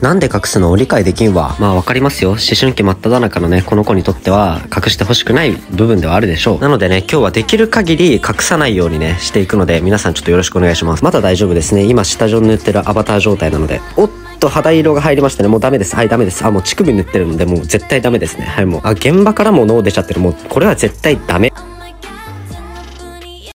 なんで隠すのを理解できんわ。まあわかりますよ。思春期真っ只中のね、この子にとっては隠してほしくない部分ではあるでしょう。なのでね、今日はできる限り隠さないようにね、していくので、皆さんちょっとよろしくお願いします。まだ大丈夫ですね。今下地を塗ってるアバター状態なので。おっと、肌色が入りましたね。もうダメです。はい、ダメです。あ、もう乳首塗ってるので、もう絶対ダメですね。はい、もう。あ、現場からも脳出ちゃってる。もう、これは絶対ダメ。